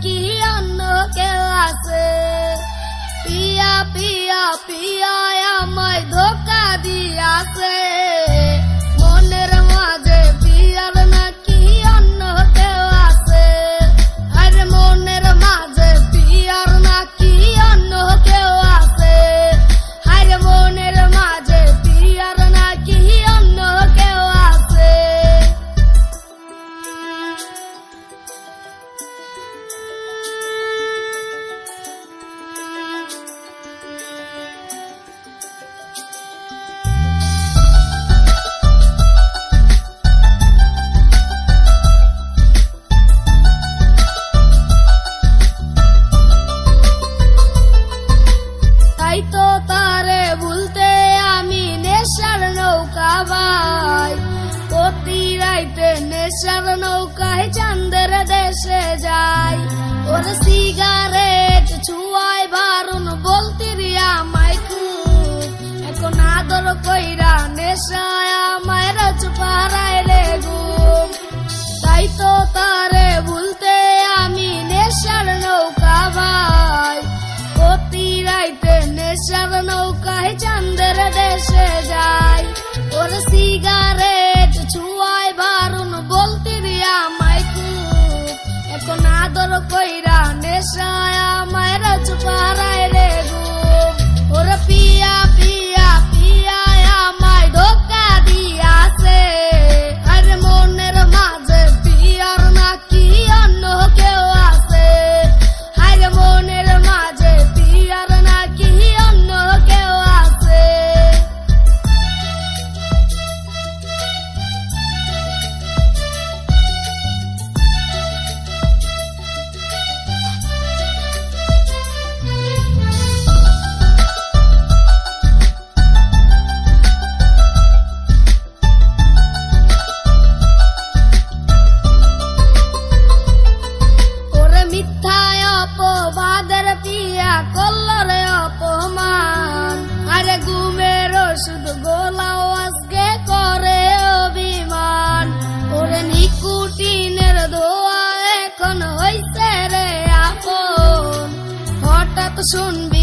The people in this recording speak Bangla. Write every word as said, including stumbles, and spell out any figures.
নাকি অন্য কেউ আছে। পিয়া পিয়া পিয়া আমায় ধোকা দিয়াছে, মনের মাঝে পিয়ার নাকি অন্য কেউ আছে। আরে মনের মাঝে পিয়ার নাকি অন্য কেউ আছে। আরে মনের মাঝে পিয়ার নাকি অন্য কেউ আছে। তাই তো তারে ভুলতে আমি নেশার নৌকা বাই, প্রতি রাইতে নেশার নৌকায় চাঁদের দেশে যাই। ওর সিগারেট ছুয়ায় বারুন বলতি রিয়া আমায় খুব, এখন আদর কইরা নেশায় আমায় রচ পাড়ায় রে ঘুম। তাই তো তারে ভুলতে আমি নেশার নৌকা বাই, প্রতি রাইতে নেশার নৌকায় চাঁদের দেশে যাই। ওর সিগারেট ছুয়ায় বারুন বলতি রিয়া আমায় খুব, এখন আদর কইরা নেশায় আমায় রচ পাড়ায় রে ঘুম। ওর পিয়া পিয়া পিয়া আমায় ধোকা দিয়াছে, আরে মনের মাঝে পিয়ার নাকি অন্য কেউ আছে। আরে মনের মাঝে পিয়ার নাকি অন্য কেউ আছে। ওরে মিথ্যায় অপবাদের পিয়া কল্লরে অপমান, আরে ঘুমের ওষুধ গোলাও আজকে করে অভিমান। ওরে নিকুটিনের ধোয়া এখন হইছে রে আপন, হঠাৎ শুনবি